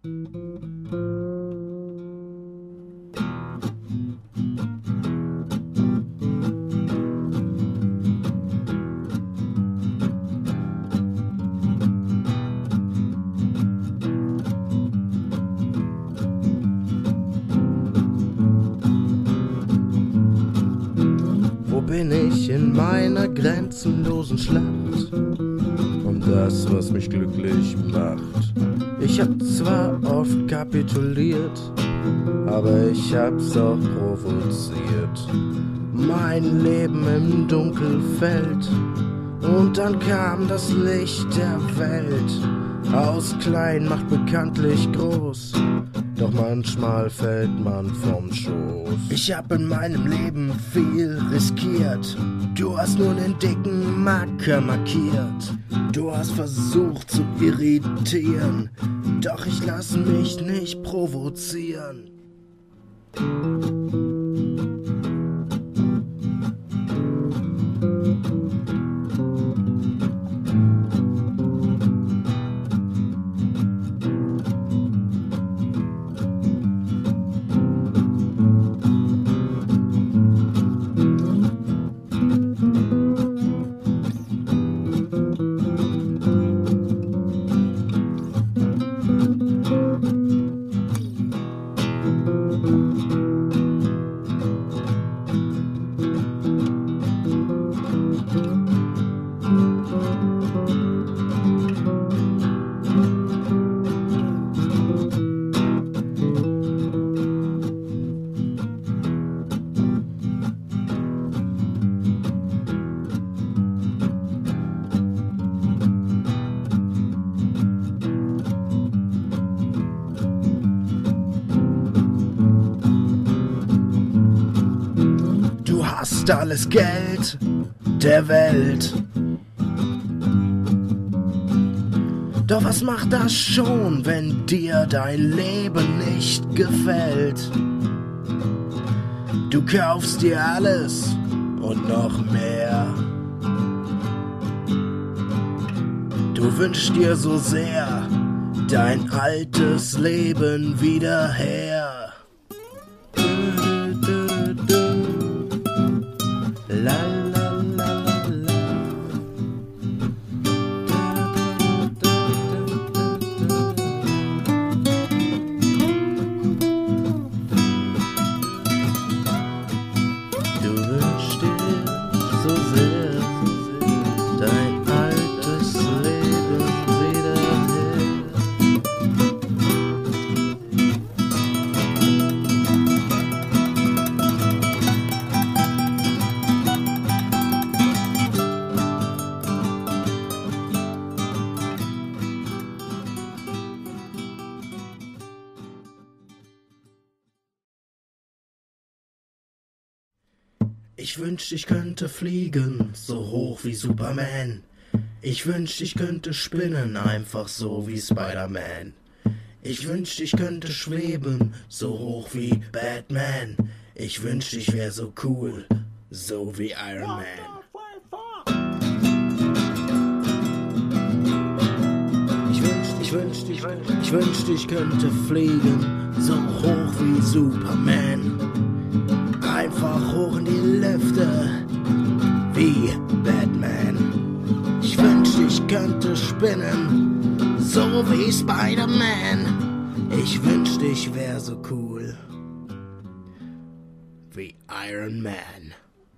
Bin ich in meiner grenzenlosen Schlacht um das, was mich glücklich macht. Ich hab zwar oft kapituliert, aber ich hab's auch provoziert. Mein Leben im Dunkelfeld und dann kam das Licht der Welt. Aus klein macht bekanntlich groß, doch manchmal fällt man vom Schoß. Ich hab in meinem Leben viel riskiert. Du hast nur den dicken Marker markiert. Du hast versucht zu irritieren, doch ich lass mich nicht provozieren. Hast alles Geld der Welt. Doch was macht das schon, wenn dir dein Leben nicht gefällt? Du kaufst dir alles und noch mehr. Du wünschst dir so sehr dein altes Leben wieder her. La la la la la. Du wünschst dir so sehr dein altes Leben wieder her. Ich wünschte, ich könnte fliegen, so hoch wie Superman. Ich wünschte, ich könnte spinnen, einfach so wie Spider-Man. Ich wünschte, ich könnte schweben, so hoch wie Batman. Ich wünschte, ich wär so cool, so wie Iron Man. Ich wünschte, ich könnte fliegen, so hoch wie Superman. Einfach hoch in die Lüfte, wie Batman. Ich wünschte, ich könnte spinnen, so wie Spider-Man. Ich wünschte, ich wär so cool, wie Iron Man.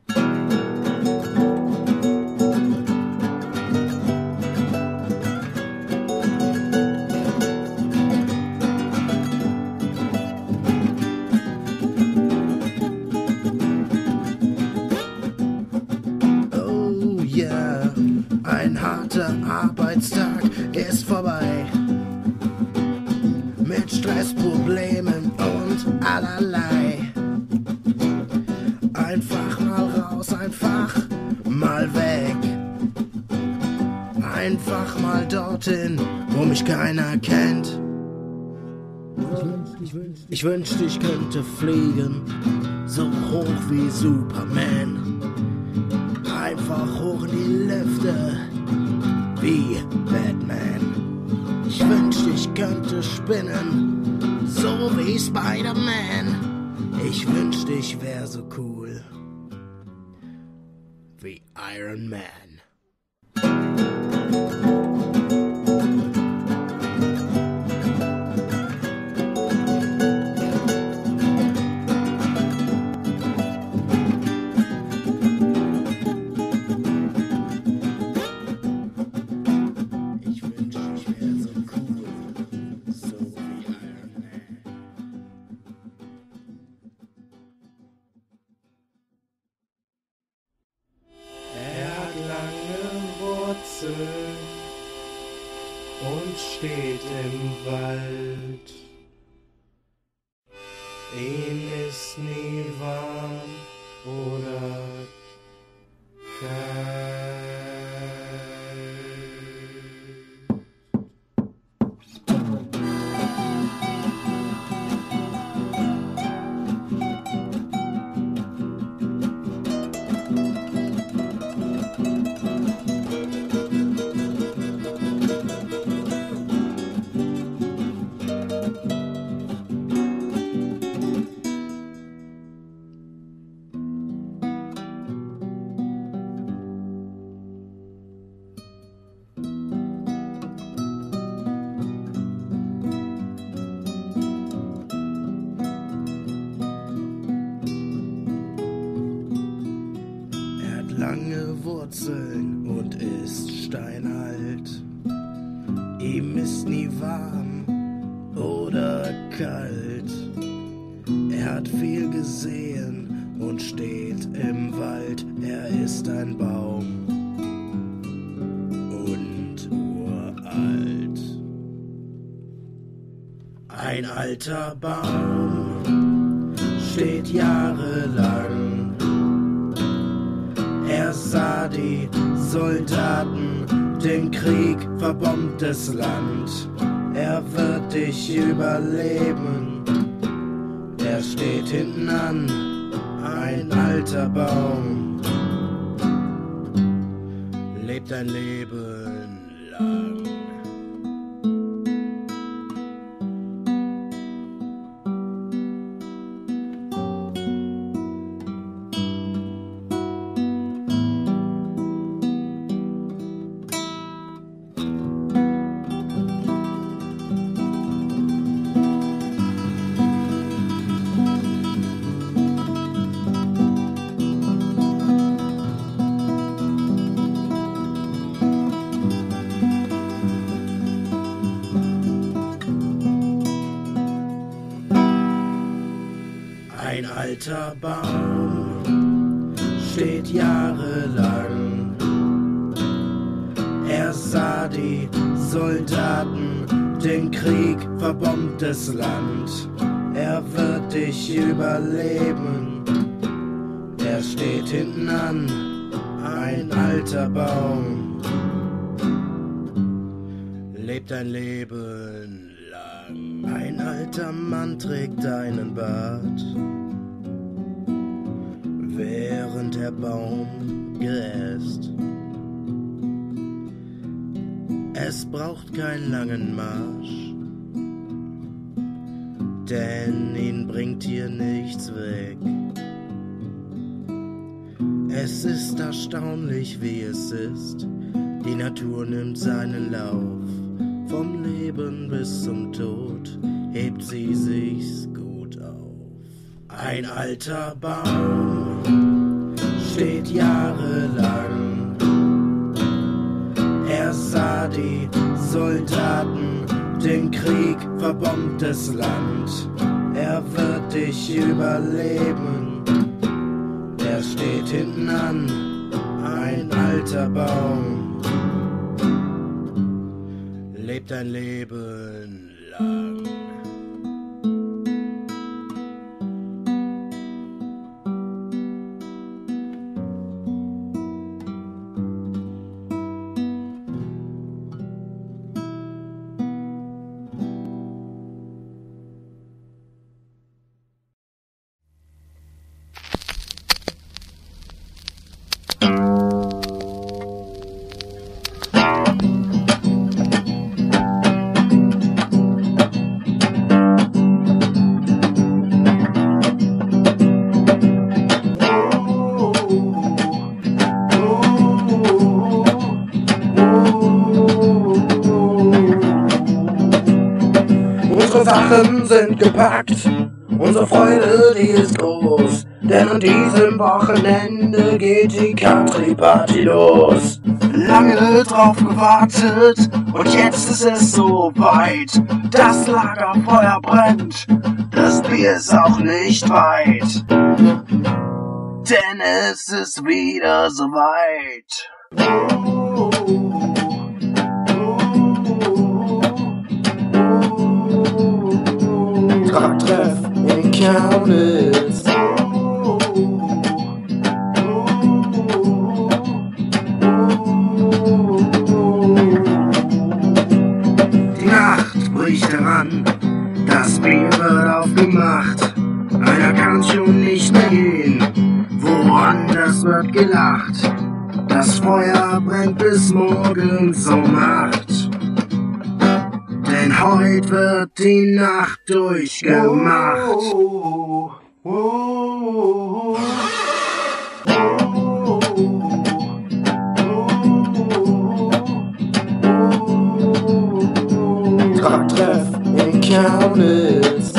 Ein harter Arbeitstag ist vorbei, mit Stressproblemen und allerlei. Einfach mal raus, einfach mal weg. Einfach mal dorthin, wo mich keiner kennt. Ich wünschte, ich könnte fliegen, so hoch wie Superman. Einfach hoch in die Lüfte, wie Batman. Ich wünschte, ich könnte spinnen, so wie Spider-Man. Ich wünschte, ich wär so cool wie Iron Man. Und steht im Wald. Ihm ist nie warm oder kalt. Lange Wurzeln und ist steinalt. Ihm ist nie warm oder kalt. Er hat viel gesehen und steht im Wald. Er ist ein Baum und uralt. Ein alter Baum steht jahrelang. Er sah die Soldaten, den Krieg, verbombtes Land. Er wird dich überleben, er steht hinten an, ein alter Baum, lebt ein Leben lang. Ein alter Baum steht jahrelang. Er sah die Soldaten, den Krieg, verbombtes Land. Er wird dich überleben, er steht hinten an, ein alter Baum, lebt ein Leben lang. Ein alter Mann trägt einen Bart, während der Baum gräst. Es braucht keinen langen Marsch, denn ihn bringt hier nichts weg. Es ist erstaunlich, wie es ist, die Natur nimmt seinen Lauf. Vom Leben bis zum Tod hebt sie sich's gut auf. Ein alter Baum steht jahrelang. Er sah die Soldaten, den Krieg, verbombtes Land. Er wird dich überleben, er steht hinten an, ein alter Baum, lebt ein Leben lang. Unsere Sachen sind gepackt, unsere Freude, die ist groß, denn an diesem Wochenende geht die Country-Party los. Lange drauf gewartet und jetzt ist es so weit. Das Lagerfeuer brennt, das Bier ist auch nicht weit, denn es ist wieder soweit. Tracktreff in Chemnitz. Die Nacht bricht heran, das Bier wird aufgemacht. Einer kann schon nicht mehr gehen, woanders wird gelacht. Das Feuer brennt bis morgens um 8. Denn heute wird die Nacht durchgemacht. Tracktreff in Chemnitz.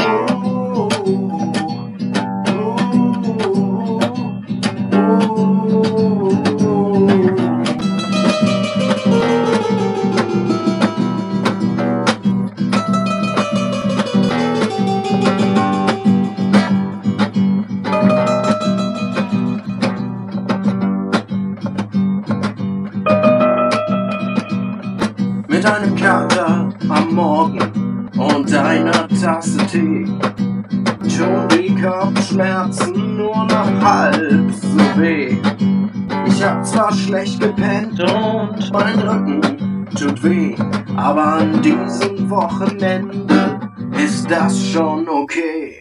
Mit einem Kater am Morgen und einer Tasse Tee. Schon die Kopfschmerzen nur noch halb so weh. Ich hab zwar schlecht gepennt und mein Rücken tut weh, aber an diesem Wochenende ist das schon okay.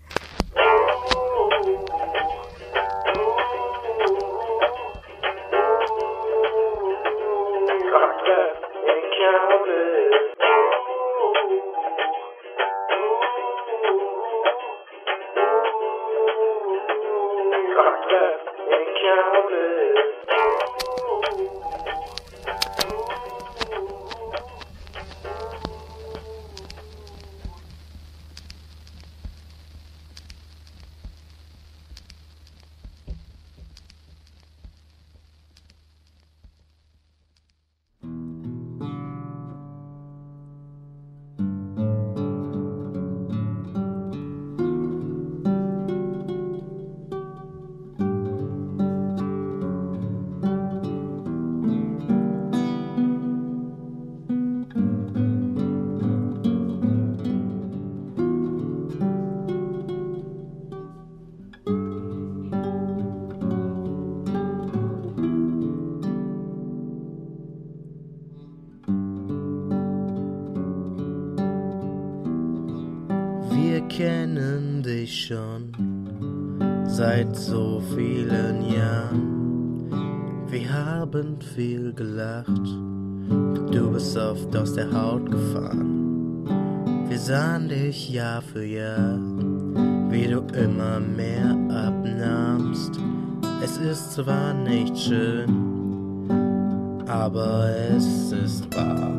Wir kennen dich schon seit so vielen Jahren. Wir haben viel gelacht, du bist oft aus der Haut gefahren. Wir sahen dich Jahr für Jahr, wie du immer mehr abnahmst. Es ist zwar nicht schön, aber es ist wahr.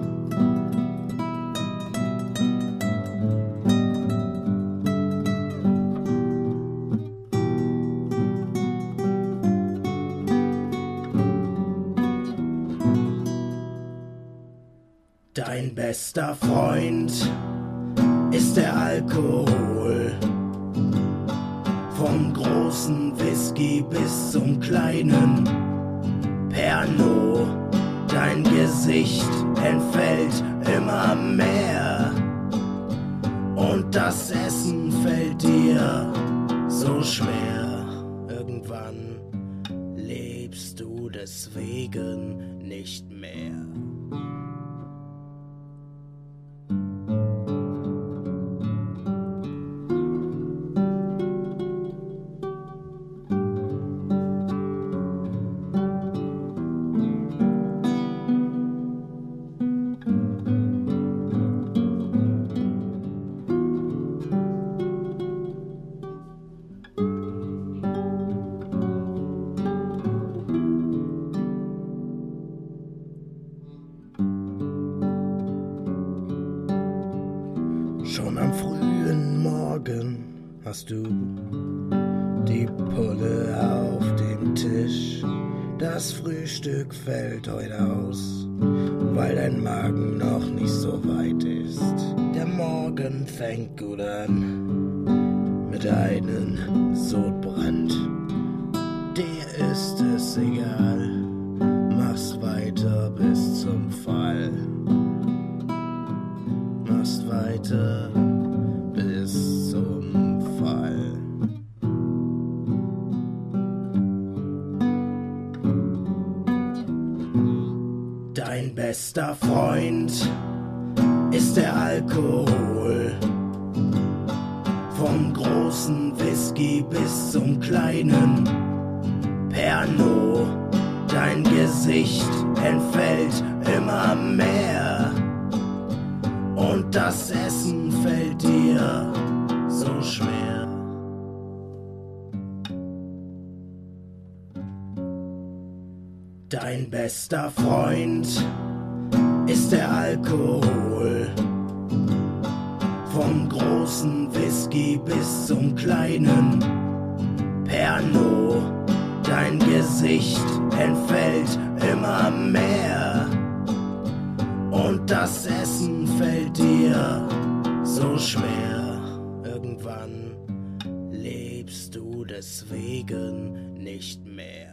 Dein bester Freund ist der Alkohol. Vom großen Whisky bis zum kleinen Pernod. Dein Gesicht entfällt immer mehr und das Essen fällt dir so schwer. Irgendwann lebst du deswegen nicht mehr. Schon am frühen Morgen hast du die Pulle auf dem Tisch. Das Frühstück fällt heute aus, weil dein Magen noch nicht so weit ist. Der Morgen fängt gut an mit einem Sodbrand. Dir ist es egal, machst weiter bis zum Fall. Machst weiter bis zum Fall. Dein bester Freund ist der Alkohol. Vom großen Whisky bis zum kleinen Pernod. Dein Gesicht entfällt immer mehr. Und das Essen fällt dir so schwer. Dein bester Freund ist der Alkohol. Vom großen Whisky bis zum kleinen Pernod. Dein Gesicht entfällt immer mehr. Und das Essen fällt dir so schwer. Irgendwann lebst du deswegen nicht mehr.